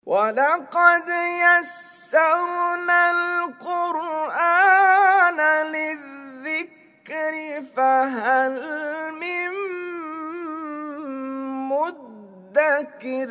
وَلَقَدْ يَسَّرْنَا الْقُرْآنَ لِلذِّكْرِ فَهَلْ مِن مُّدَّكِرٍ۔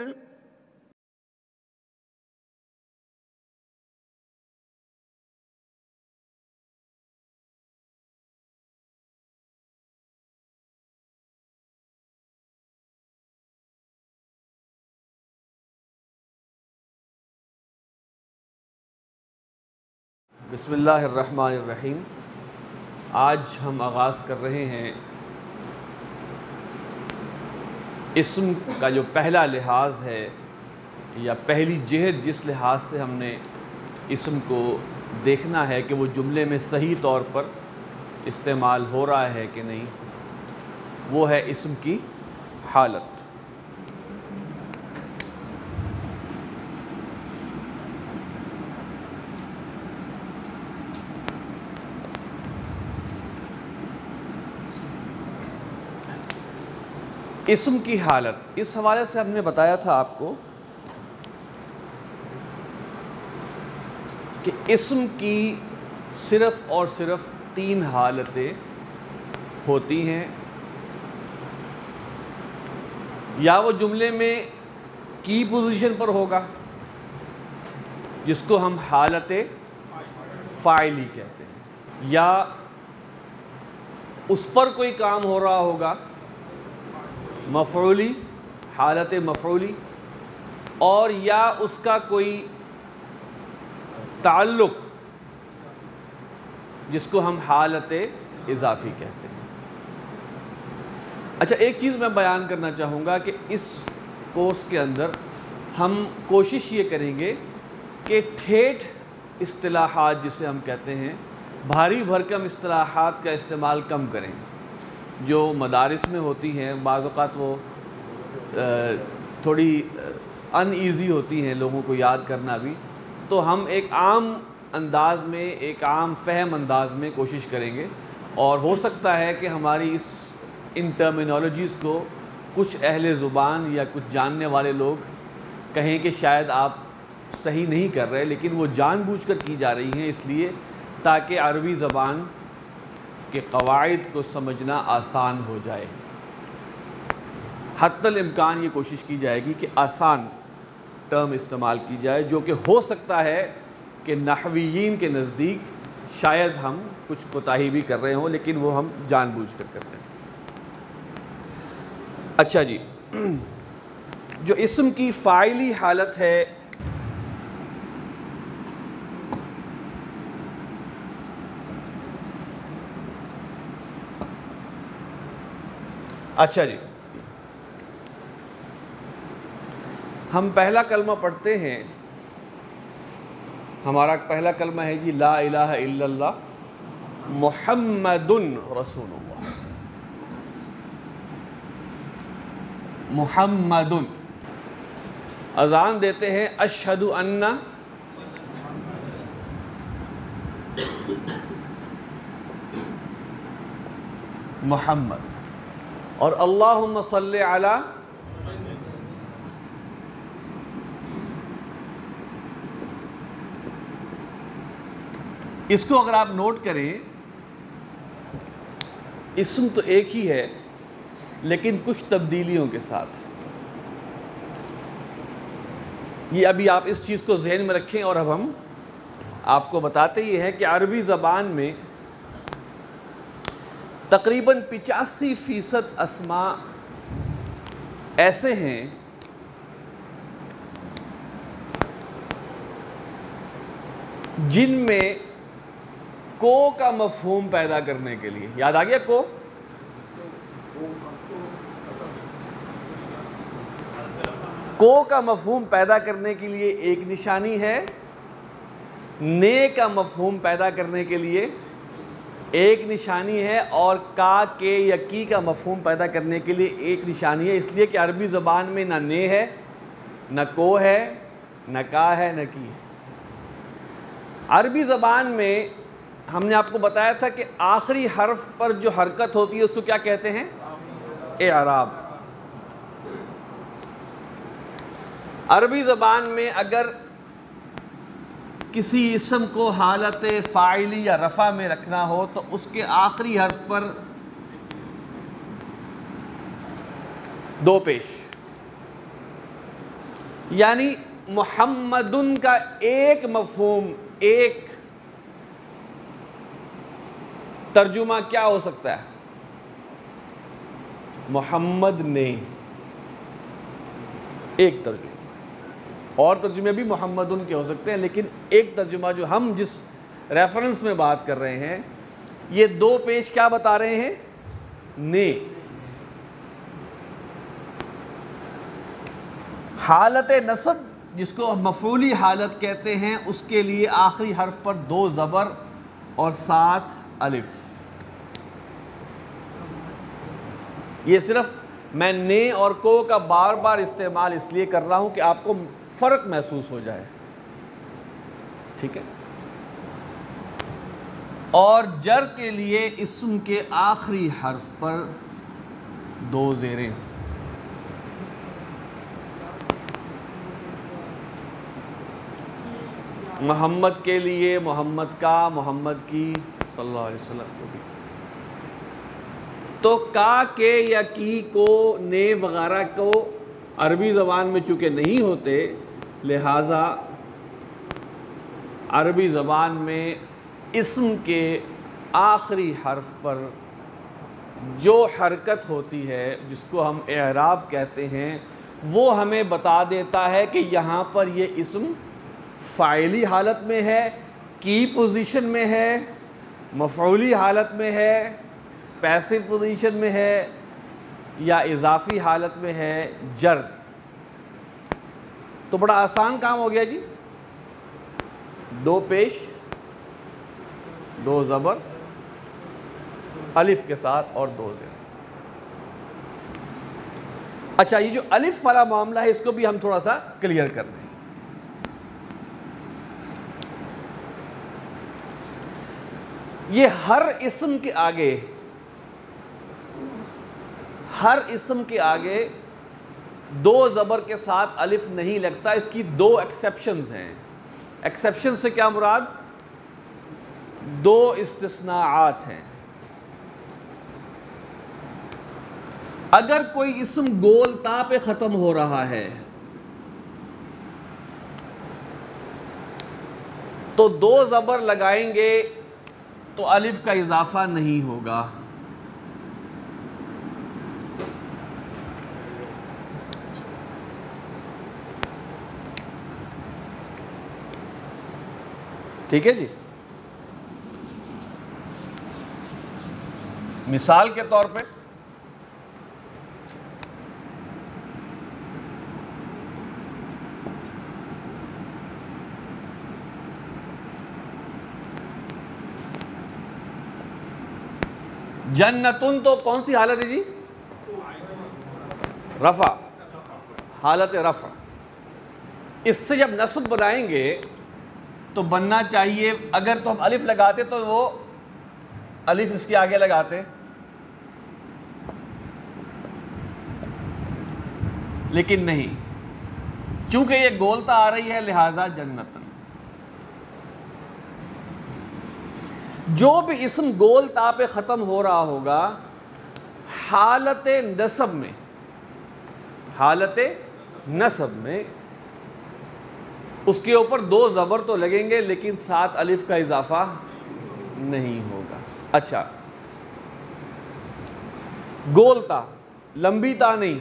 بسم اللہ الرحمن الرحیم۔ آج ہم آغاز کر رہے ہیں اسم کا جو پہلا لحاظ ہے یا پہلی جہت جس لحاظ سے ہم نے اسم کو دیکھنا ہے کہ وہ جملے میں صحیح طور پر استعمال ہو رہا ہے کہ نہیں، وہ ہے اسم کی حالت۔ اسم کی حالت، اس حوالے سے ہم نے بتایا تھا آپ کو کہ اسم کی صرف اور صرف 3 حالتیں ہوتی ہیں، یا وہ جملے میں کی پوزیشن پر ہوگا جس کو ہم حالت فاعلی کہتے ہیں، یا اس پر کوئی کام ہو رہا ہوگا مفعولی، حالت مفعولی، اور یا اس کا کوئی تعلق جس کو ہم حالت اضافی کہتے ہیں۔ اچھا، ایک چیز میں بیان کرنا چاہوں گا کہ اس کورس کے اندر ہم کوشش یہ کریں گے کہ ٹھیٹھ اصطلاحات جسے ہم کہتے ہیں، بھاری بھرکم اصطلاحات کا استعمال کم کریں۔ جو مدارس میں ہوتی ہیں بعض اوقات وہ تھوڑی ان ایزی ہوتی ہیں لوگوں کو یاد کرنا بھی، تو ہم ایک عام انداز میں، ایک عام فہم انداز میں کوشش کریں گے، اور ہو سکتا ہے کہ ہماری ان ٹرمینالوجیز کو کچھ اہل زبان یا کچھ جاننے والے لوگ کہیں کہ شاید آپ صحیح نہیں کر رہے، لیکن وہ جان بوجھ کر کی جا رہی ہیں، اس لیے تاکہ عربی زبان کہ قواعد کو سمجھنا آسان ہو جائے۔ حتی الامکان یہ کوشش کی جائے گی کہ آسان ٹرم استعمال کی جائے، جو کہ ہو سکتا ہے کہ نحویین کے نزدیک شاید ہم کچھ کوتاہی بھی کر رہے ہوں، لیکن وہ ہم جان بوجھ کر کرتے ہیں۔ اچھا جی، جو اسم کی فاعلی حالت ہے، اچھا جی، ہم پہلا کلمہ پڑھتے ہیں۔ ہمارا پہلا کلمہ ہے جی لا الہ الا اللہ محمد رسول اللہ۔ محمد، اذان دیتے ہیں اشہد ان محمد، اور اللہم صلی علی، اس کو اگر آپ نوٹ کریں، اسم تو ایک ہی ہے لیکن کچھ تبدیلیوں کے ساتھ۔ یہ ابھی آپ اس چیز کو ذہن میں رکھیں، اور اب ہم آپ کو بتاتے یہ ہیں کہ عربی زبان میں تقریباً 85% اسماء ایسے ہیں جن میں کو کا مفہوم پیدا کرنے کے لیے، یاد آ گیا کو؟ کو کا مفہوم پیدا کرنے کے لیے ایک نشانی ہے، نے کا مفہوم پیدا کرنے کے لیے ایک نشانی ہے، اور کا، کے یا کی کا مفہوم پیدا کرنے کے لیے ایک نشانی ہے، اس لیے کہ عربی زبان میں نہ نے ہے، نہ کو ہے، نہ کا ہے، نہ کی ہے۔ عربی زبان میں ہم نے آپ کو بتایا تھا کہ آخری حرف پر جو حرکت ہوتی ہے اس کو کیا کہتے ہیں؟ اعراب۔ عربی زبان میں اگر کسی اسم کو حالت فاعلی یا رفع میں رکھنا ہو تو اس کے آخری حرف پر دو پیش، یعنی محمدن کا ایک مفہوم، ایک ترجمہ کیا ہو سکتا ہے؟ محمد نے، ایک ترجمہ، اور ترجمے بھی محمدن کے ہو سکتے ہیں، لیکن ایک ترجمہ جو ہم جس ریفرنس میں بات کر رہے ہیں، یہ دو پیش کیا بتا رہے ہیں؟ نے۔ حالت نصب جس کو مفعولی حالت کہتے ہیں، اس کے لیے آخری حرف پر دو زبر اور 7 الف۔ یہ صرف میں نے اور کو کا بار بار استعمال اس لیے کر رہا ہوں کہ آپ کو فرق محسوس ہو جائے، ٹھیک ہے؟ اور جر کے لیے اسم کے آخری حرف پر دو زیریں۔ محمد کے لیے محمد کا، محمد کی، صلی اللہ علیہ وسلم کو بھی۔ تو کا، کے یا کی کو، نے وغیرہ کو عربی زبان میں چونکہ نہیں ہوتے، لہٰذا عربی زبان میں اسم کے آخری حرف پر جو حرکت ہوتی ہے جس کو ہم اعراب کہتے ہیں، وہ ہمیں بتا دیتا ہے کہ یہاں پر یہ اسم فاعلی حالت میں ہے، کی پوزیشن میں ہے، مفعولی حالت میں ہے، پیسو پوزیشن میں ہے، یا اضافی حالت میں ہے، جر۔ تو بڑا آسان کام ہو گیا جی، دو پیش، دو زبر الف کے ساتھ اور دو زیر۔ اچھا، یہ جو الف والا معاملہ ہے اس کو بھی ہم تھوڑا سا کلیئر کر دیں۔ یہ ہر اسم کے آگے، ہر اسم کے آگے دو زبر کے ساتھ الف نہیں لگتا، اس کی دو ایکسیپشنز ہیں۔ ایکسیپشن سے کیا مراد؟ دو استثناءات ہیں۔ اگر کوئی اسم گول تا پہ ختم ہو رہا ہے تو دو زبر لگائیں گے تو الف کا اضافہ نہیں ہوگا۔ ٹھیک ہے جی؟ مثال کے طور پہ جنتن تو کون سی حالت ہے جی؟ رفع، حالت رفع۔ اس سے جب نصب بنائیں گے تو بننا چاہیے، اگر تو ہم الف لگاتے تو وہ الف اس کے آگے لگاتے، لیکن نہیں، چونکہ یہ گولتا آ رہی ہے لہذا جنتن۔ جو بھی اسم گول تا پہ ختم ہو رہا ہوگا حالت نصب میں، حالت نصب میں اس کے اوپر دو زبر تو لگیں گے لیکن 7 الف کا اضافہ نہیں ہوگا۔ اچھا، گول تا، لمبی تا نہیں،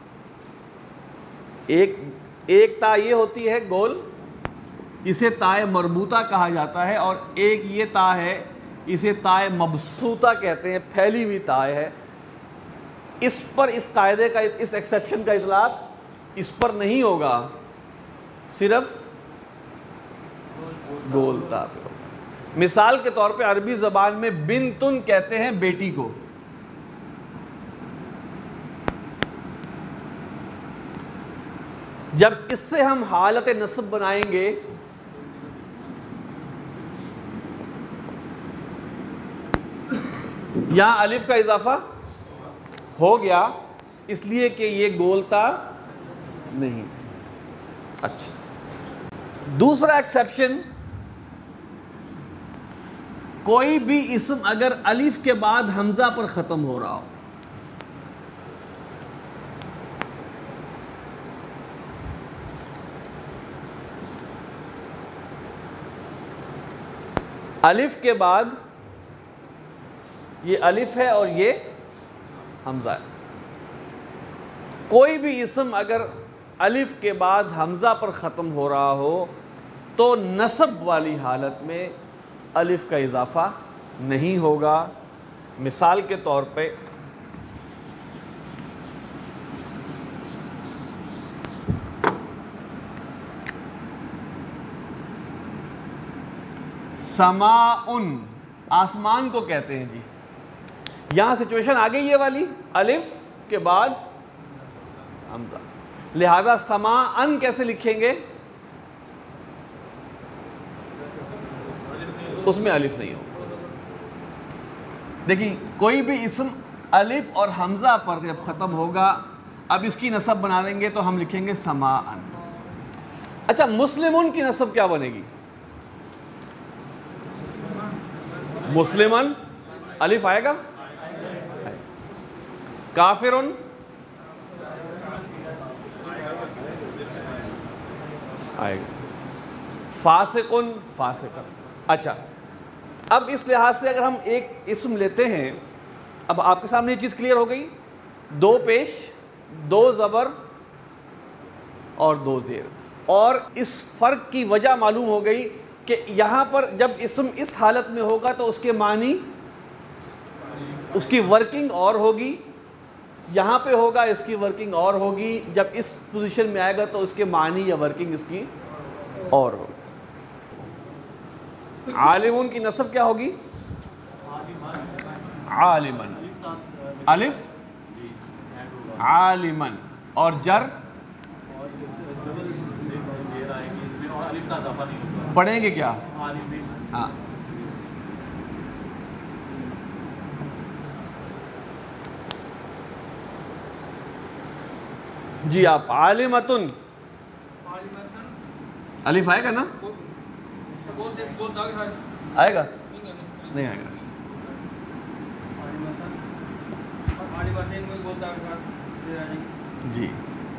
ایک تا یہ ہوتی ہے گول، اسے تائے مربوطہ کہا جاتا ہے، اور ایک یہ تا ہے، اسے تائے مبسوطہ کہتے ہیں، پھیلی ہوئی تا ہے۔ اس پر اس قاعدے کا، اس ایکسیپشن کا اطلاق اس پر نہیں ہوگا، صرف گول تا پہ ہوگا۔ مثال کے طور پہ عربی زبان میں بنتن کہتے ہیں بیٹی کو، جب اس سے ہم حالت نصب بنائیں گے یہاں الف کا اضافہ ہو گیا، اس لیے کہ یہ گولتا نہیں۔ اچھا، دوسرا ایکسیپشن، کوئی بھی اسم اگر الف کے بعد حمزہ پر ختم ہو رہا ہو، الف کے بعد، یہ الف ہے اور یہ حمزہ ہے، کوئی بھی اسم اگر الف کے بعد حمزہ پر ختم ہو رہا ہو تو نصب والی حالت میں الف کا اضافہ نہیں ہوگا۔ مثال کے طور پہ سماءن، آسمان کو کہتے ہیں جی، یہاں سچویشن آ گئی یہ والی، الف کے بعد حمزہ، لہذا سماءن کیسے لکھیں گے؟ اس میں الف نہیں ہوگا۔ دیکھیں کوئی بھی اسم الف اور حمزہ پر جب ختم ہوگا، اب اس کی نصب بنا دیں گے تو ہم لکھیں گے سماءن۔ اچھا، مسلمون کی نصب کیا بنے گی؟ مسلمن الف آئے گا، کافرن آئے گا، فاسقن فاسقن۔ اچھا، اب اس لحاظ سے اگر ہم ایک اسم لیتے ہیں، اب آپ کے سامنے یہ چیز کلیئر ہو گئی، دو پیش، دو زبر اور دو زیر، اور اس فرق کی وجہ معلوم ہو گئی کہ یہاں پر جب اسم اس حالت میں ہوگا تو اس کے معنی، اس کی ورکنگ اور ہوگی، یہاں پہ ہوگا اس کی ورکنگ اور ہوگی، جب اس پوزیشن میں آئے گا تو اس کے معنی یا ورکنگ اس کی اور ہوگی۔ عالمون کی نصب کیا ہوگی؟ عالمن، الف عالمن، اور جر پڑھیں گے کیا؟ ہاں، جی آپ عالمتن، الف آئے گا نا؟ آئے گا؟ نہیں آئے گا۔ جی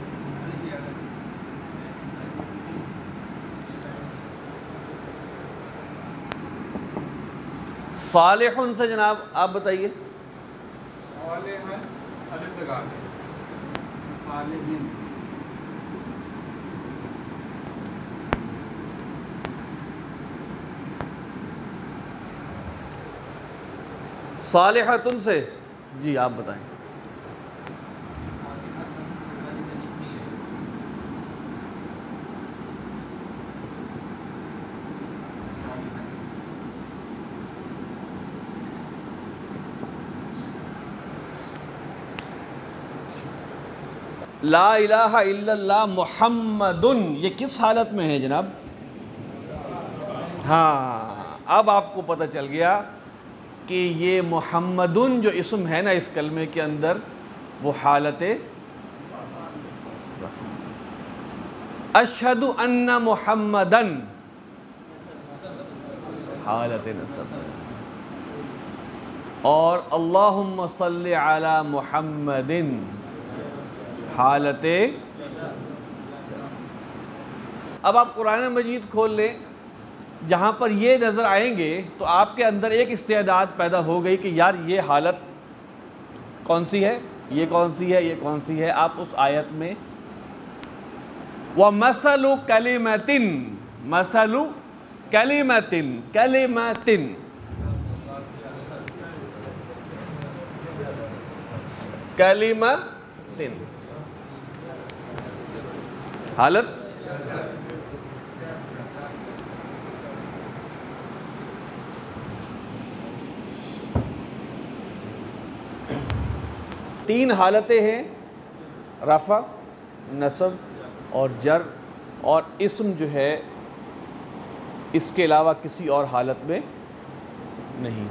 صالحن سے جناب آپ بتائیے۔ صالحن الف لگا کے صالحین، صالحتن سے جی آپ بتائیں۔ لا الہ الا اللہ محمدن، یہ کس حالت میں ہے جناب؟ ہاں، اب آپ کو پتہ چل گیا کہ یہ محمدن جو اسم ہے نا اس کلمے کے اندر، وہ حالت اشہد ان محمدن، حالت نصب، اور اللہم صلی علی محمد، حالت۔ اب آپ قرآن مجید کھول لیں، جہاں پر یہ نظر آئیں گے تو آپ کے اندر ایک استعداد پیدا ہو گئی کہ یار یہ حالت کون سی ہے، یہ کون سی ہے، یہ کون سی ہے۔ آپ اس آیت میں وَمَثَلُ كَلِمَةٍ، مَثَلُ كَلِمَةٍ، كَلِمَةٍ، كَلِمَةٍ، حالت تین حالتیں ہیں، رفع، نصب اور جر، اور اسم جو ہے اس کے علاوہ کسی اور حالت میں نہیں۔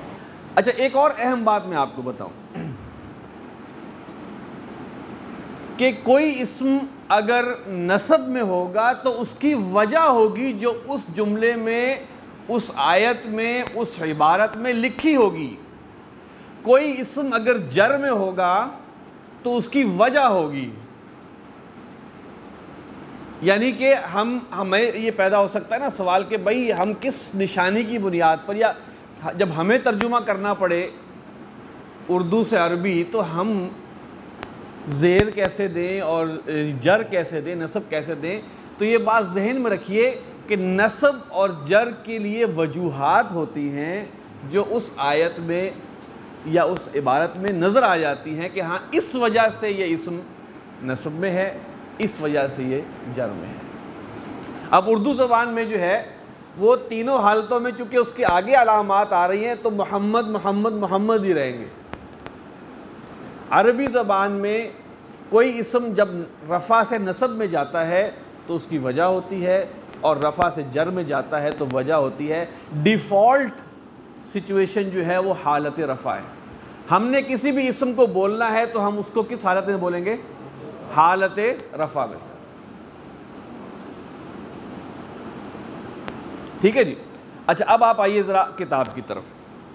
اچھا، ایک اور اہم بات میں آپ کو بتاؤں کہ کوئی اسم اگر نسب میں ہوگا تو اس کی وجہ ہوگی جو اس جملے میں، اس آیت میں، اس عبارت میں لکھی ہوگی۔ کوئی اسم اگر جر میں ہوگا تو اس کی وجہ ہوگی، یعنی کہ ہمیں یہ پیدا ہو سکتا ہے نا سوال کہ بھئی ہم کس نشانی کی بنیاد پر، یا جب ہمیں ترجمہ کرنا پڑے اردو سے عربی تو ہم زیر کیسے دیں اور جر کیسے دیں، نصب کیسے دیں؟ تو یہ بات ذہن میں رکھیے کہ نصب اور جر کے لیے وجوہات ہوتی ہیں جو اس آیت میں یا اس عبارت میں نظر آ جاتی ہیں کہ ہاں اس وجہ سے یہ اسم نصب میں ہے، اس وجہ سے یہ جر میں ہے۔ اب اردو زبان میں جو ہے وہ تینوں حالتوں میں چونکہ اس کے آگے علامات آ رہی ہیں تو محمد محمد محمد ہی رہیں گے۔ عربی زبان میں کوئی اسم جب رفع سے نصب میں جاتا ہے تو اس کی وجہ ہوتی ہے، اور رفع سے جر میں جاتا ہے تو وجہ ہوتی ہے۔ ڈیفالٹ سچویشن جو ہے وہ حالت رفع ہے۔ ہم نے کسی بھی اسم کو بولنا ہے تو ہم اس کو کس حالت میں بولیں گے؟ حالت رفع میں۔ ٹھیک ہے جی۔ اچھا اب آپ آئیے ذرا کتاب کی طرف۔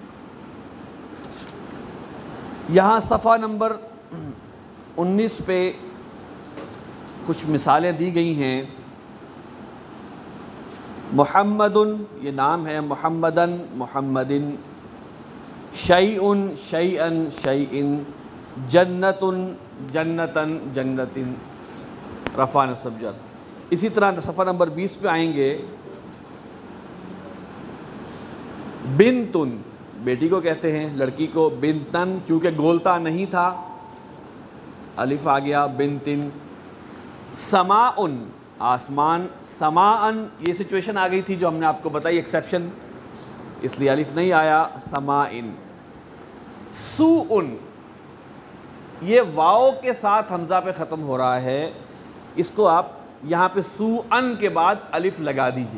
یہاں صفحہ نمبر 19 پہ کچھ مثالیں دی گئی ہیں۔ محمدن یہ نام ہے، محمدن محمدن، شیئن شیئن شیئن، جنتن جنتن جنتن، رفع نصب جر۔ اسی طرح صفحہ نمبر 20 پہ آئیں گے، بنتن بیٹی کو کہتے ہیں، لڑکی کو بنتن، کیونکہ گولتا نہیں تھا الف آ گیا، بنتن۔ سماءن آسمان، سماءن یہ سچویشن آ گئی تھی جو ہم نے آپ کو بتائی ایکسیپشن، اس لیے الف نہیں آیا، سماءن۔ سوءن یہ واو کے ساتھ حمزہ پہ ختم ہو رہا ہے، اس کو آپ یہاں پہ سوءن کے بعد الف لگا دیجئے،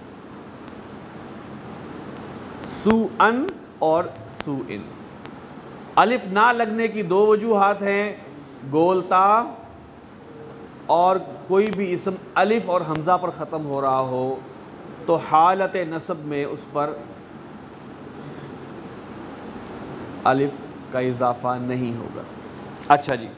سوءن اور سوءن۔ الف نہ لگنے کی دو وجوہات ہیں، گولتا اور کوئی بھی اسم الف اور حمزہ پر ختم ہو رہا ہو تو حالت نصب میں اس پر الف کا اضافہ نہیں ہوگا۔ اچھا جی،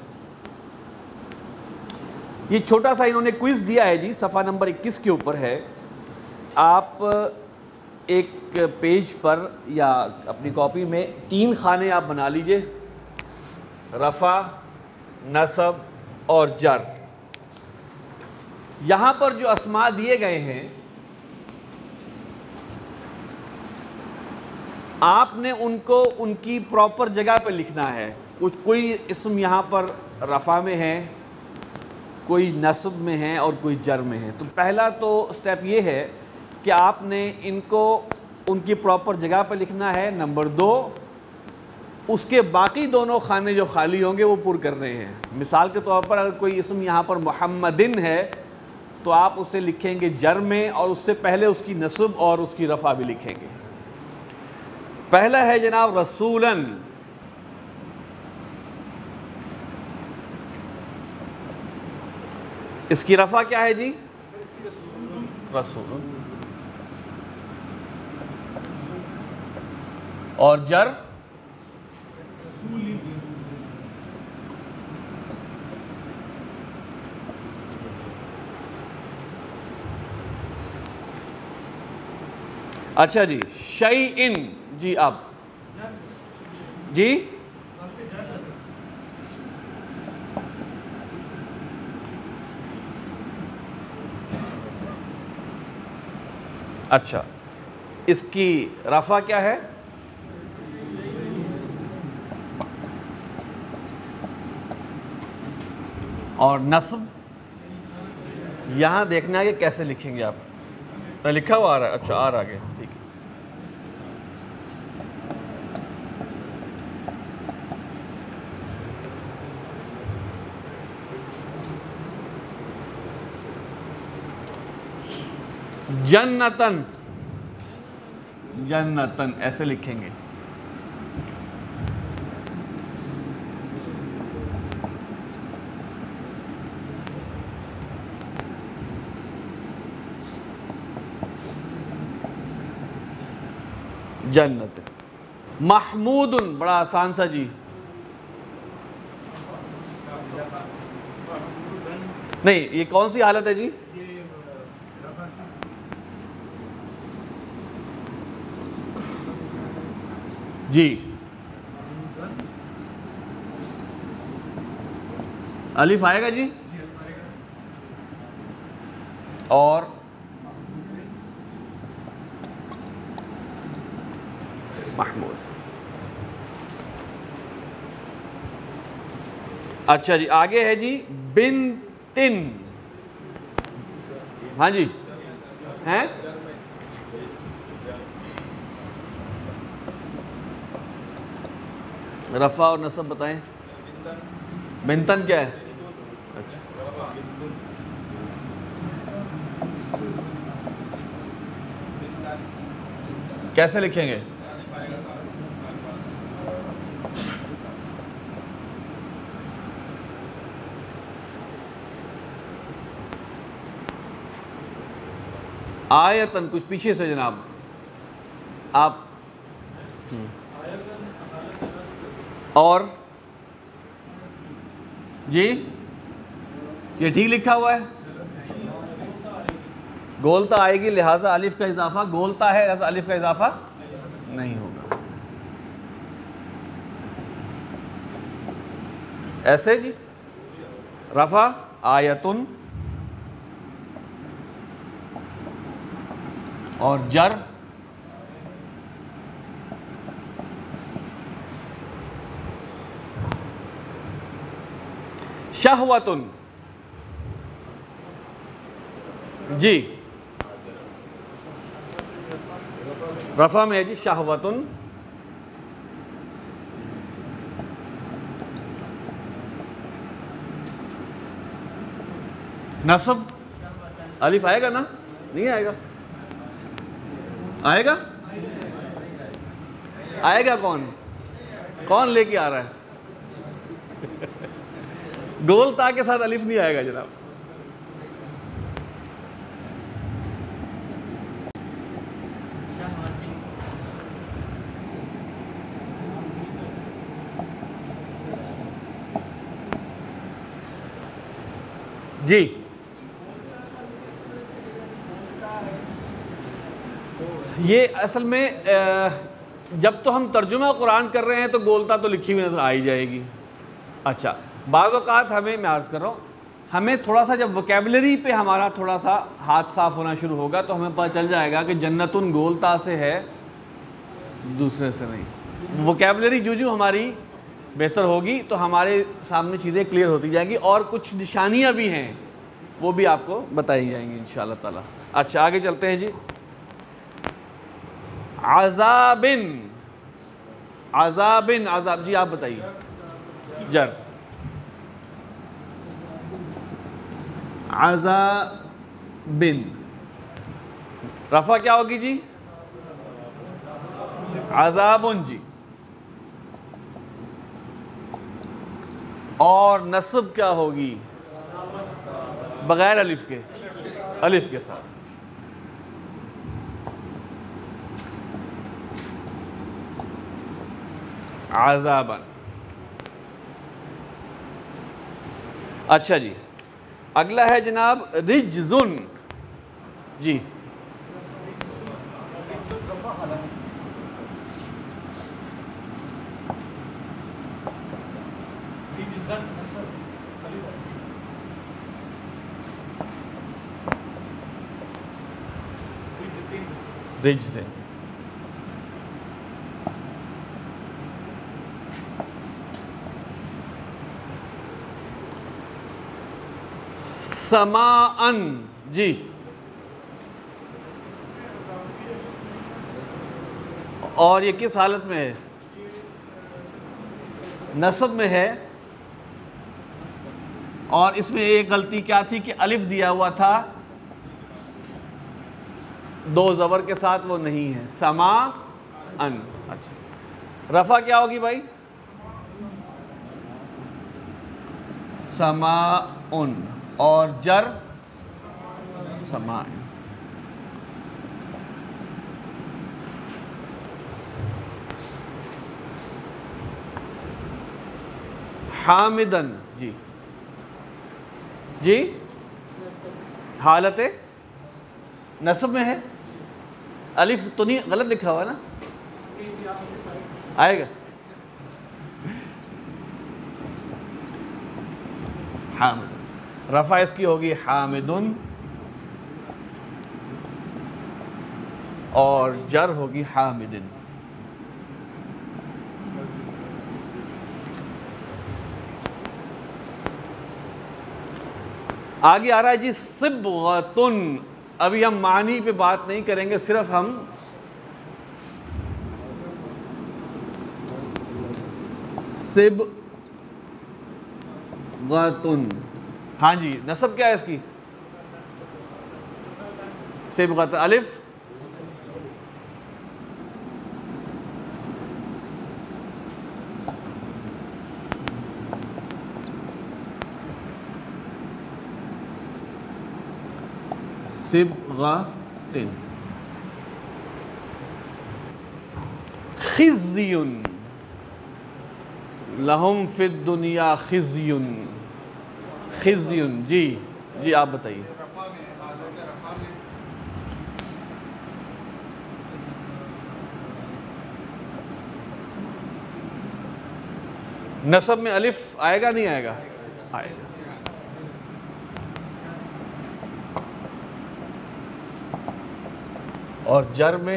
یہ چھوٹا سا انہوں نے کوئز دیا ہے جی، صفحہ نمبر 21 کے اوپر ہے۔ آپ ایک پیج پر یا اپنی کاپی میں 3 خانے آپ بنا لیجئے، رفع، نصب اور جر۔ یہاں پر جو اسماء دیے گئے ہیں آپ نے ان کو ان کی پراپر جگہ پہ لکھنا ہے۔ کوئی اسم یہاں پر رفع میں ہے، کوئی نصب میں ہے اور کوئی جر میں ہے۔ تو پہلا تو سٹیپ یہ ہے کہ آپ نے ان کو ان کی پراپر جگہ پہ لکھنا ہے۔ نمبر 2، اس کے باقی دونوں خانے جو خالی ہوں گے وہ پر کرنے ہیں۔ مثال کے طور پر اگر کوئی اسم یہاں پر محمدن ہے تو آپ اسے لکھیں گے جر میں، اور اس سے پہلے اس کی نصب اور اس کی رفع بھی لکھیں گے۔ پہلا ہے جناب رسولن، اس کی رفع کیا ہے جی؟ رسول۔ اور جر اچھا جی، شیئن جی، اب جی اچھا، اس کی رفع کیا ہے؟ اور نصب یہاں دیکھنا ہے کہ کیسے لکھیں گے آپ۔ لکھا ہوا آ رہا ہے؟ اچھا آ رہا ہے، ٹھیک ہے۔ جنتن، جنتن ایسے لکھیں گے۔ جنت. محمود، بڑا آسان سا جی. نہیں، یہ کون سی حالت ہے جی؟ جی الف آئے گا جی. اور محمود. اچھا جی، آگے ہے جی بنتن. ہاں جی ہیں، رفع اور نصب بتائیں. بنتن کیا ہے؟ اچھا کیسے لکھیں گے؟ آیتن، کچھ پیچھے سے جناب آپ. اور جی یہ ٹھیک لکھا ہوا ہے. گولتا آئے گی لہٰذا الف کا اضافہ، گولتا ہے لہٰذا الف کا اضافہ نہیں ہوگا. ایسے جی رفع آیتن اور جر شہوتن. جی رفع میں ہے جی شہوتن. نصب الف آئے گا نا؟ نہیں آئے گا؟ آئے گا؟ آئے گا کون؟ کون لے کے آ رہا ہے؟ گول تا کے ساتھ الف نہیں آئے گا جناب. جی یہ اصل میں جب تو ہم ترجمہ قرآن کر رہے ہیں تو گولتا تو لکھی ہوئی نظر آ ہی جائے گی. اچھا بعض اوقات میں عرض کر رہا ہوں، ہمیں تھوڑا سا جب وکیبلری پہ ہمارا تھوڑا سا ہاتھ صاف ہونا شروع ہوگا تو ہمیں پتہ چل جائے گا کہ جنتن گولتا سے ہے، دوسرے سے نہیں. وکیبلری جو ہماری بہتر ہوگی تو ہمارے سامنے چیزیں کلیئر ہوتی جائیں گی، اور کچھ نشانیاں بھی ہیں وہ بھی آپ کو بتائی جائیں گی انشاءاللہ تعالی. اچھا آگے چلتے ہیں جی. عذابن، عذابن، عذاب جی آپ بتائیے. جر عذابن. رفع کیا ہوگی جی؟ عذابن جی. اور نصب کیا ہوگی؟ بغیر الف کے، الف کے ساتھ. عذابن. اچھا جی اگلا ہے جناب رجزن. جی رجزن. سماعن جی اور یہ کس حالت میں ہے؟ نصب میں ہے. اور اس میں ایک غلطی کیا تھی کہ الف دیا ہوا تھا دو زبر کے ساتھ، وہ نہیں ہے. سماعن. اچھا رفع کیا ہوگی بھائی؟ سماعن. اور جر سماعن. حامدن، جی جی حالت نصب میں ہے، الف تو نہیں غلط لکھا ہوا نا، آئے گا حامد، رفع اس کی ہوگی حامدن اور جر ہوگی حامدن۔ آگے آ رہا ہے جی صبغتن، ابھی ہم معنی پہ بات نہیں کریں گے، صرف ہم صبغتن، ہاں جی نصب کیا ہے اس کی؟ صبغتن، الف صبغتن، خزی لہم فی الدنیا خزی، خزی، جی جی آپ بتائیے۔ رفع میں، حالت رفع میں نصب میں الف آئے گا نہیں آئے گا؟ آئے گا۔ اور جر میں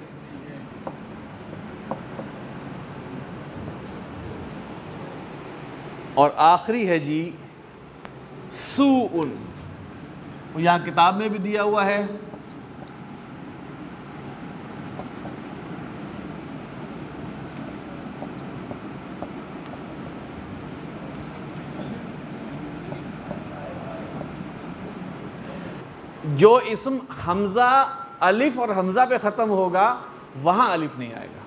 اور آخری ہے جی سوء، یہاں کتاب میں بھی دیا ہوا ہے، جو اسم حمزہ الف اور حمزہ پہ ختم ہوگا وہاں الف نہیں آئے گا۔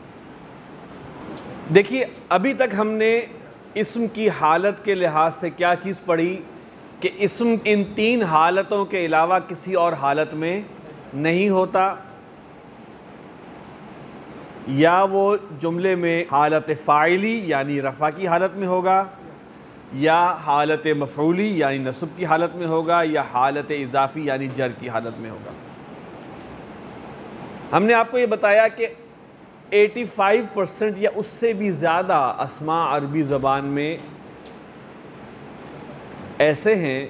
دیکھیے ابھی تک ہم نے اسم کی حالت کے لحاظ سے کیا چیز پڑھی کہ اسم ان تین حالتوں کے علاوہ کسی اور حالت میں نہیں ہوتا، یا وہ جملے میں حالت فاعلی یعنی رفع کی حالت میں ہوگا، یا حالت مفعولی یعنی نصب کی حالت میں ہوگا، یا حالت اضافی یعنی جر کی حالت میں ہوگا۔ ہم نے آپ کو یہ بتایا کہ 85% یا اس سے بھی زیادہ اسماء عربی زبان میں ایسے ہیں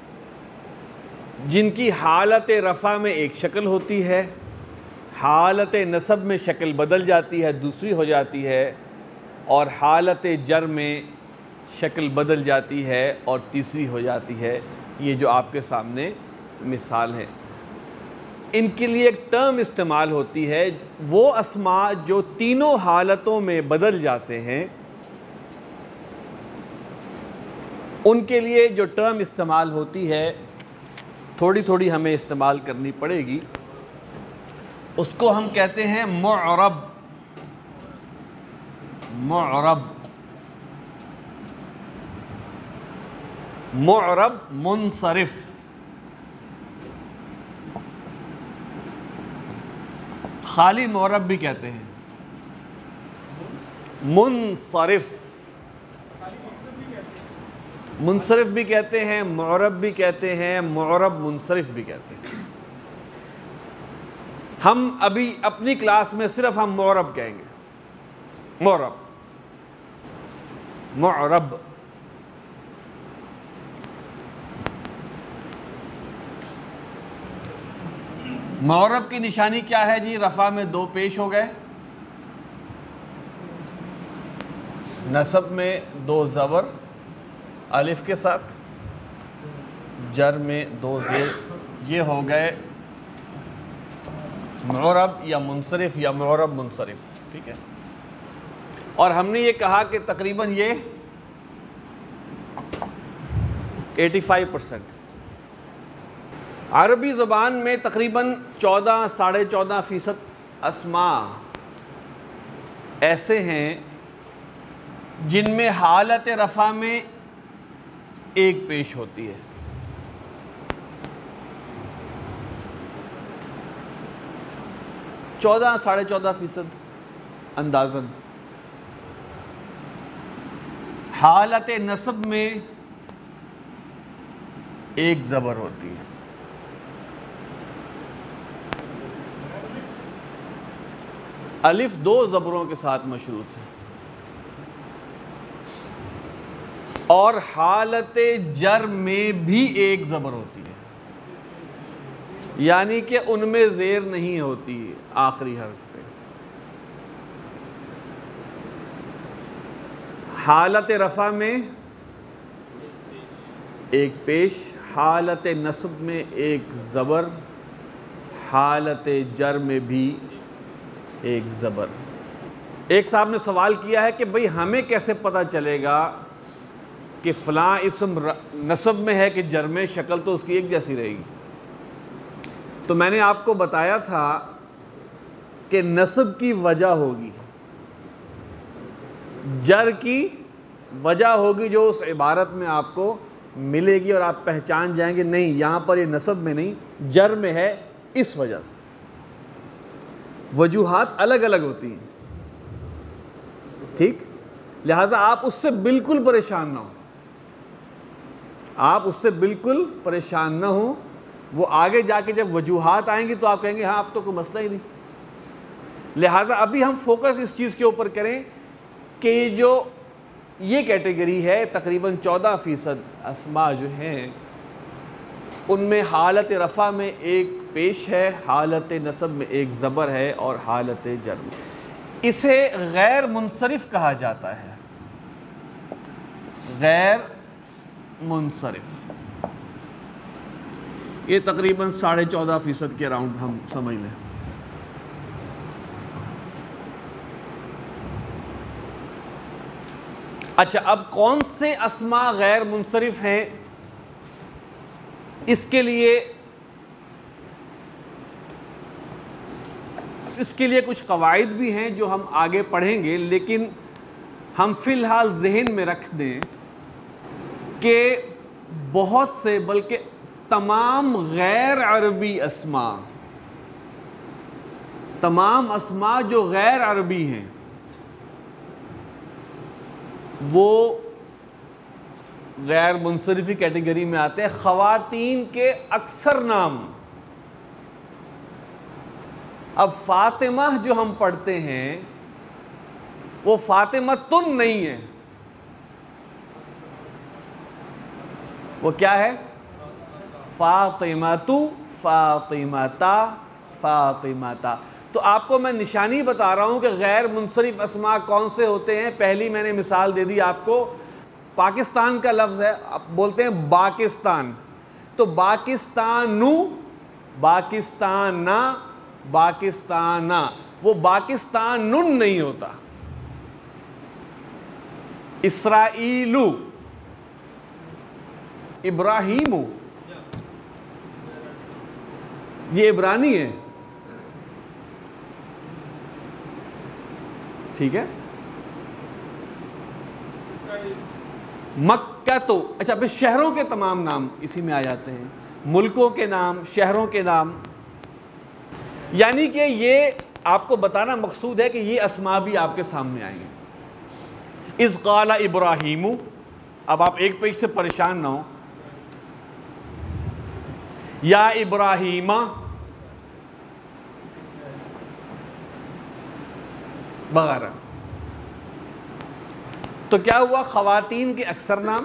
جن کی حالت رفع میں ایک شکل ہوتی ہے، حالت نصب میں شکل بدل جاتی ہے، دوسری ہو جاتی ہے، اور حالت جر میں شکل بدل جاتی ہے اور تیسری ہو جاتی ہے۔ یہ جو آپ کے سامنے مثال ہے، ان کے لیے ایک ٹرم استعمال ہوتی ہے، وہ اسماء جو تینوں حالتوں میں بدل جاتے ہیں ان کے لیے جو ٹرم استعمال ہوتی ہے، تھوڑی تھوڑی ہمیں استعمال کرنی پڑے گی، اس کو ہم کہتے ہیں معرب۔ معرب، معرب منصرف، خالی معرب بھی کہتے ہیں، منصرف، منصرف بھی کہتے ہیں، معرب بھی کہتے ہیں، معرب منصرف بھی کہتے ہیں۔ ہم ابھی اپنی کلاس میں صرف ہم معرب کہیں گے، معرب، معرب۔ معرب کی نشانی کیا ہے جی؟ رفع میں دو پیش ہو گئے، نصب میں دو زبر الف کے ساتھ، جر میں دو زیر، یہ ہو گئے معرب یا منصرف یا معرب منصرف، ٹھیک ہے۔ اور ہم نے یہ کہا کہ تقریباً یہ 85% عربی زبان میں تقریباً 14-14.5% اسماء ایسے ہیں جن میں حالت رفع میں ایک پیش ہوتی ہے، 14-14.5% اندازاً۔ حالت نصب میں ایک زبر ہوتی ہے. الف دو زبروں کے ساتھ مشروط ہے. اور حالت جر میں بھی ایک زبر ہوتی ہے، یعنی کہ ان میں زیر نہیں ہوتی آخری حرف پہ. حالت رفع میں ایک پیش، حالت نصب میں ایک زبر، حالت جر میں بھی ایک زبر. ایک صاحب نے سوال کیا ہے کہ بھئی ہمیں کیسے پتہ چلے گا کہ فلاں اسم نصب میں ہے کہ جر میں؟ شکل تو اس کی ایک جیسی رہے گی. تو میں نے آپ کو بتایا تھا کہ نصب کی وجہ ہوگی، جر کی وجہ ہوگی جو اس عبارت میں آپ کو ملے گی، اور آپ پہچان جائیں گے نہیں یہاں پر یہ نصب میں نہیں جر میں ہے اس وجہ سے. وجوہات الگ الگ ہوتی ہیں، ٹھیک؟ لہٰذا آپ اس سے بالکل پریشان نہ ہوں، آپ اس سے بالکل پریشان نہ ہوں. وہ آگے جا کے جب وجوہات آئیں گی تو آپ کہیں گے ہاں اب تو کوئی مسئلہ ہی نہیں. لہٰذا ابھی ہم فوکس اس چیز کے اوپر کریں کہ جو یہ کیٹیگری ہے تقریباً 14% اسماء جو ہیں ان میں حالت رفع میں ایک پیش ہے، حالت نصب میں ایک زبر ہے، اور حالت جر میں. اسے غیر منصرف کہا جاتا ہے، غیر منصرف. یہ تقریباً 14.5% کے اراؤنڈ ہم سمجھ لیں. اچھا، اب کون سے اسماء غیر منصرف ہیں؟ اس کے لیے کچھ قواعد بھی ہیں جو ہم آگے پڑھیں گے، لیکن ہم فی الحال ذہن میں رکھ دیں کہ بہت سے بلکہ تمام غیر عربی اسماء، تمام اسماء جو غیر عربی ہیں وہ غیر منصرفی کیٹیگری میں آتے ہیں. خواتین کے اکثر نام، اب فاطمہ جو ہم پڑھتے ہیں وہ فاطمہ تن نہیں ہے، وہ کیا ہے؟ فاطمتو، فاطمتا، فاطمتا. تو آپ کو میں نشانی بتا رہا ہوں کہ غیر منصرف اسماء کون سے ہوتے ہیں. پہلی میں نے مثال دے دی آپ کو، پاکستان کا لفظ ہے، آپ بولتے ہیں باکستان، تو باکستانو، باکستانا، باکستانا، وہ باکستانن نہیں ہوتا. اسرائیلو، ابراہیمو، یہ عبرانی ہے، ٹھیک ہے. مکہ تو، اچھا پھر شہروں کے تمام نام اسی میں آ جاتے ہیں، ملکوں کے نام، شہروں کے نام. یعنی کہ یہ آپ کو بتانا مقصود ہے کہ یہ اسماء بھی آپ کے سامنے آئیں گے. اذ قال ابراہیم، اب آپ ایک پیج سے پریشان نہ ہوں. یا ابراہیمہ وغیرہ. تو کیا ہوا؟ خواتین کے اکثر نام،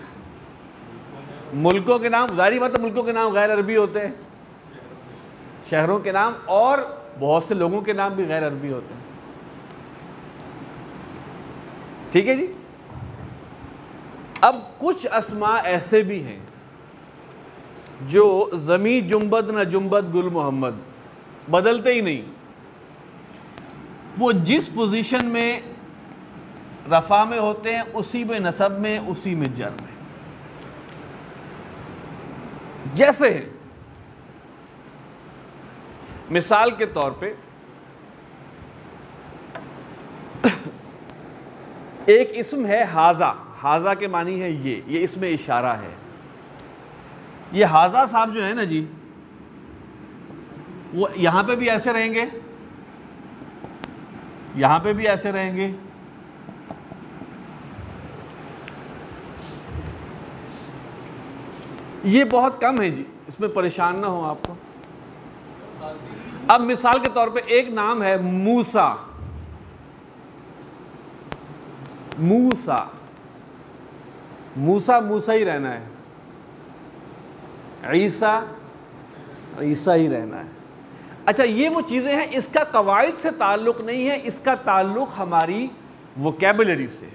ملکوں کے نام، ظاہری بات ہے ملکوں کے نام غیر عربی ہوتے ہیں، شہروں کے نام، اور بہت سے لوگوں کے نام بھی غیر عربی ہوتے ہیں. ٹھیک ہے جی. اب کچھ اسماء ایسے بھی ہیں جو زمی جنبد نہ جنبد گل محمد، بدلتے ہی نہیں. وہ جس پوزیشن میں رفع میں ہوتے ہیں اسی میں نصب میں، اسی میں جر میں. جیسے مثال کے طور پہ ایک اسم ہے حاذا. حاذا کے معنی ہے یہ اسم اشارہ ہے. یہ حاذا صاحب جو ہے نا جی، وہ یہاں پہ بھی ایسے رہیں گے، یہاں پہ بھی ایسے رہیں گے، یہ بہت کم ہے جی، اس میں پریشان نہ ہو آپ کو۔ اب مثال کے طور پہ ایک نام ہے موسیٰ، موسیٰ، موسیٰ موسیٰ ہی رہنا ہے، عیسیٰ عیسیٰ ہی رہنا ہے۔ اچھا یہ وہ چیزیں ہیں، اس کا قواعد سے تعلق نہیں ہے، اس کا تعلق ہماری ووکیبلری سے،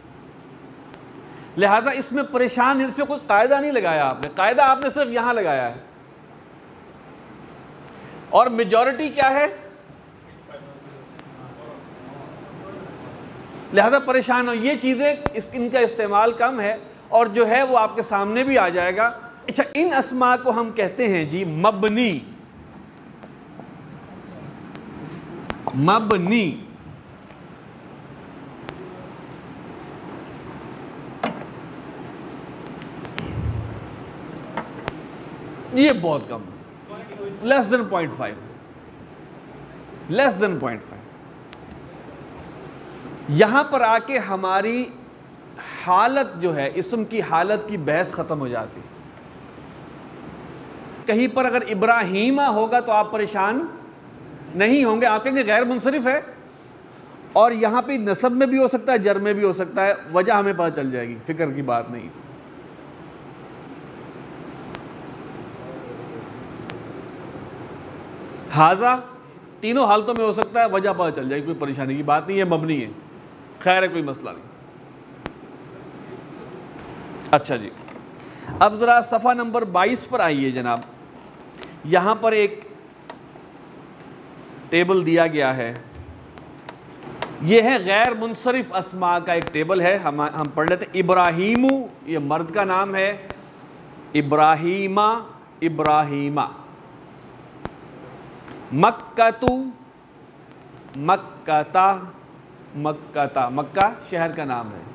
لہٰذا اس میں پریشان، اس میں کوئی قاعدہ نہیں لگایا آپ نے، قاعدہ آپ نے صرف یہاں لگایا ہے۔ اور میجورٹی کیا ہے؟ لہذا پریشان ہو، یہ چیزیں ان کا استعمال کم ہے، اور جو ہے وہ آپ کے سامنے بھی آ جائے گا۔ اچھا ان اسماء کو ہم کہتے ہیں جی مبنی، مبنی۔ یہ بہت کم ہے، لیس دین 0.5، لیس دین 0.5۔ یہاں پر آ کے ہماری حالت جو ہے، اسم کی حالت کی بحث ختم ہو جاتی۔ کہیں پر اگر ابراہیمہ ہوگا تو آپ پریشان نہیں ہوں گے، آپ کہیں گے غیر منصرف ہے، اور یہاں پہ نسب میں بھی ہو سکتا ہے، جر میں بھی ہو سکتا ہے، وجہ ہمیں پتہ چل جائے گی، فکر کی بات نہیں۔ ہاذا تینوں حالتوں میں ہو سکتا ہے، وجہ پتہ چل جائے گی، کوئی پریشانی کی بات نہیں ہے، مبنی ہے، خیر ہے، کوئی مسئلہ نہیں۔ اچھا جی، اب ذرا صفحہ نمبر 22 پر آئیے جناب، یہاں پر ایک ٹیبل دیا گیا ہے، یہ ہے غیر منصرف اسماء کا ایک ٹیبل ہے، ہم پڑھ لیتے ہیں۔ ابراہیم، یہ مرد کا نام ہے، ابراہیمہ، ابراہیمہ۔ مکہ، مکہ، مکہ، مکہ شہر کا نام ہے۔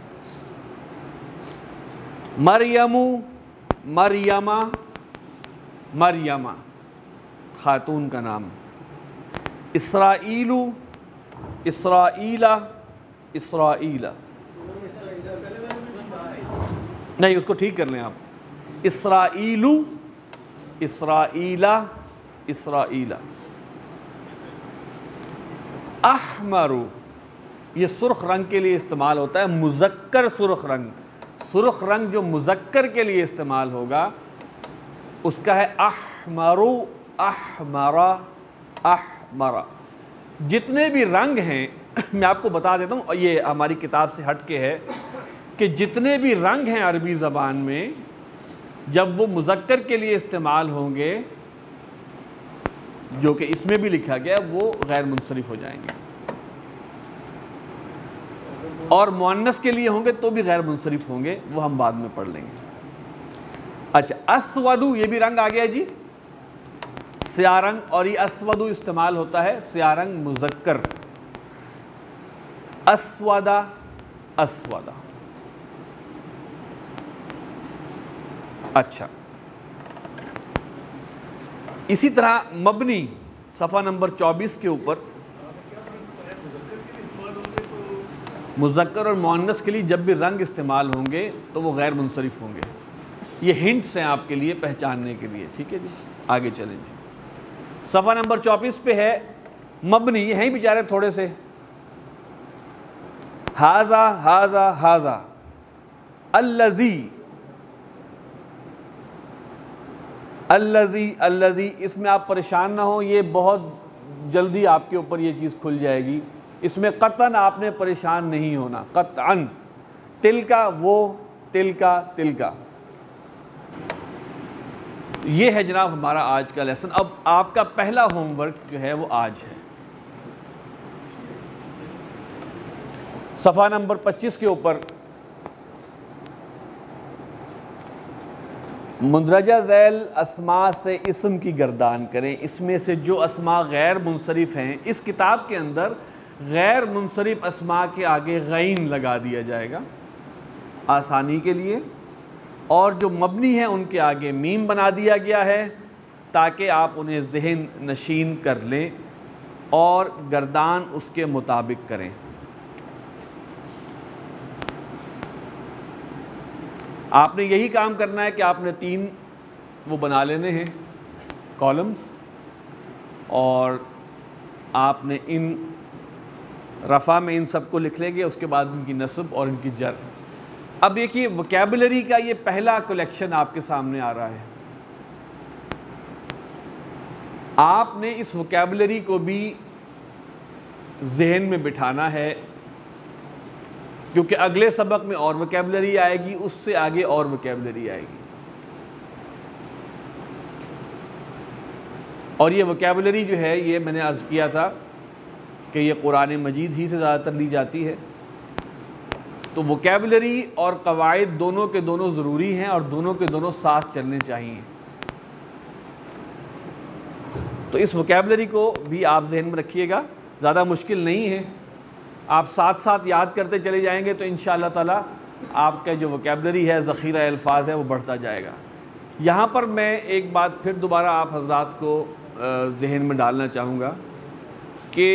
مریم، مریمہ، مریمہ خاتون کا نام۔ اسرائیل، اسرائیلہ، اسرائیلہ، نہیں اس کو ٹھیک کر لیں آپ، اسرائیل، اسرائیلہ، اسرائیلہ۔ احمر، یہ سرخ رنگ کے لیے استعمال ہوتا ہے، مذکر سرخ رنگ، سرخ رنگ جو مذکر کے لیے استعمال ہوگا اس کا ہے احمر، احمرا، احمرا۔ جتنے بھی رنگ ہیں میں آپ کو بتا دیتا ہوں، یہ ہماری کتاب سے ہٹ کے ہے کہ جتنے بھی رنگ ہیں عربی زبان میں جب وہ مذکر کے لیے استعمال ہوں گے، جو کہ اس میں بھی لکھا گیا، وہ غیر منصرف ہو جائیں گے، اور مؤنث کے لیے ہوں گے تو بھی غیر منصرف ہوں گے، وہ ہم بعد میں پڑھ لیں گے۔ اچھا اسودو، یہ بھی رنگ آ گیا جی، سیاہ رنگ، اور یہ اسودو استعمال ہوتا ہے سیاہ رنگ مذکر، اسودہ، اسودہ۔ اچھا اسی طرح مبنی، صفحہ نمبر 24 کے اوپر، مذکر اور مؤنث کے لیے جب بھی رنگ استعمال ہوں گے تو وہ غیر منصرف ہوں گے۔ یہ ہنٹس ہیں آپ کے لیے پہچاننے کے لیے، ٹھیک ہے جی، آگے چلیں جی۔ صفحہ نمبر 24 پہ ہے مبنی، یہ ہیں بیچارے تھوڑے سے، ہاذا، ہاذا، ہاذا، الذی، الذی، الذی، اس میں آپ پریشان نہ ہوں، یہ بہت جلدی آپ کے اوپر یہ چیز کھل جائے گی، اس میں قطعاً آپ نے پریشان نہیں ہونا، قطعاً۔ تلکا، وہ، تلکا، تلکا۔ یہ ہے جناب ہمارا آج کا لیسن۔ اب آپ کا پہلا ہوم ورک جو ہے وہ آج ہے، صفحہ نمبر 25 کے اوپر مندرجہ ذیل اسماء سے اسم کی گردان کریں، اس میں سے جو اسماء غیر منصرف ہیں، اس کتاب کے اندر غیر منصرف اسماء کے آگے غین لگا دیا جائے گا آسانی کے لیے، اور جو مبنی ہیں ان کے آگے میم بنا دیا گیا ہے تاکہ آپ انہیں ذہن نشین کر لیں اور گردان اس کے مطابق کریں۔ آپ نے یہی کام کرنا ہے کہ آپ نے 3 وہ بنا لینے ہیں کالمز، اور آپ نے ان رفع میں ان سب کو لکھ لیں گے، اس کے بعد ان کی نصب اور ان کی جر۔ اب دیکھیے وکیبلری کا یہ پہلا کلیکشن آپ کے سامنے آ رہا ہے۔ آپ نے اس وکیبلری کو بھی ذہن میں بٹھانا ہے، کیونکہ اگلے سبق میں اور وکیبلری آئے گی، اس سے آگے اور وکیبلری آئے گی، اور یہ وکیبلری جو ہے یہ میں نے عرض کیا تھا کہ یہ قرآن مجید ہی سے زیادہ تر لی جاتی ہے۔ تو وکیبلری اور قواعد دونوں کے دونوں ضروری ہیں، اور دونوں کے دونوں ساتھ چلنے چاہیے۔ تو اس وکیبلری کو بھی آپ ذہن میں رکھیے گا، زیادہ مشکل نہیں ہے، آپ ساتھ ساتھ یاد کرتے چلے جائیں گے تو انشاءاللہ تعالیٰ آپ کا جو وکیبلری ہے، ذخیرہ الفاظ ہے، وہ بڑھتا جائے گا۔ یہاں پر میں ایک بات پھر دوبارہ آپ حضرات کو ذہن میں ڈالنا چاہوں گا کہ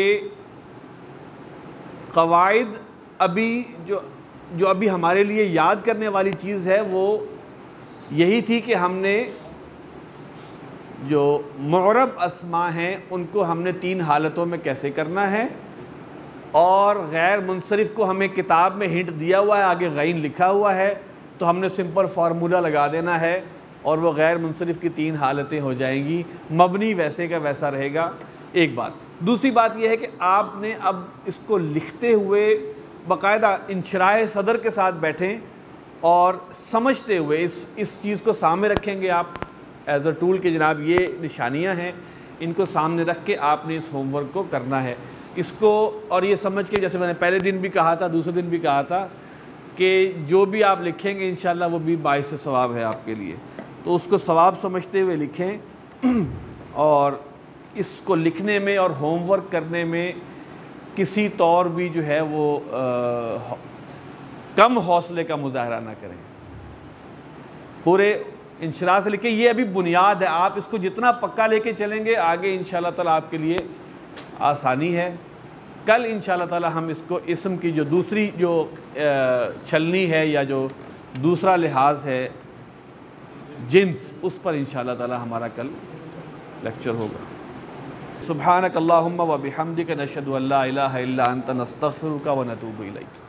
قواعد ابھی جو ابھی ہمارے لیے یاد کرنے والی چیز ہے وہ یہی تھی کہ ہم نے جو معرب اسماء ہیں ان کو ہم نے 3 حالتوں میں کیسے کرنا ہے، اور غیر منصرف کو ہمیں کتاب میں ہنٹ دیا ہوا ہے، آگے غین لکھا ہوا ہے، تو ہم نے سمپل فارمولہ لگا دینا ہے اور وہ غیر منصرف کی 3 حالتیں ہو جائیں گی، مبنی ویسے کا ویسا رہے گا۔ ایک بات۔ دوسری بات یہ ہے کہ آپ نے اب اس کو لکھتے ہوئے باقاعدہ انشراح صدر کے ساتھ بیٹھیں اور سمجھتے ہوئے اس چیز کو سامنے رکھیں گے آپ ایز اے ٹول کہ جناب یہ نشانیاں ہیں، ان کو سامنے رکھ کے آپ نے اس ہوم ورک کو کرنا ہے۔ اس کو اور یہ سمجھ کے، جیسے میں نے پہلے دن بھی کہا تھا، دوسرے دن بھی کہا تھا، کہ جو بھی آپ لکھیں گے انشاءاللہ وہ بھی باعث ثواب ہے آپ کے لیے، تو اس کو ثواب سمجھتے ہوئے لکھیں، اور اس کو لکھنے میں اور ہوم ورک کرنے میں کسی طور بھی جو ہے وہ کم حوصلے کا مظاہرہ نہ کریں، پورے انشراح سے لکھیں۔ یہ ابھی بنیاد ہے، آپ اس کو جتنا پکا لے کے چلیں گے آگے انشاءاللہ تعالیٰ آپ کے لیے آسانی ہے۔ کل انشاءاللہ تعالیٰ ہم اس کو اسم کی جو دوسری جو چھلنی ہے یا جو دوسرا لحاظ ہے جنس، اس پر انشاءاللہ تعالیٰ ہمارا کل لیکچر ہوگا۔ سبحانک اللہم و بحمدک نشہد ان لا الہ الا انت نستغفرک و نتوب الیک۔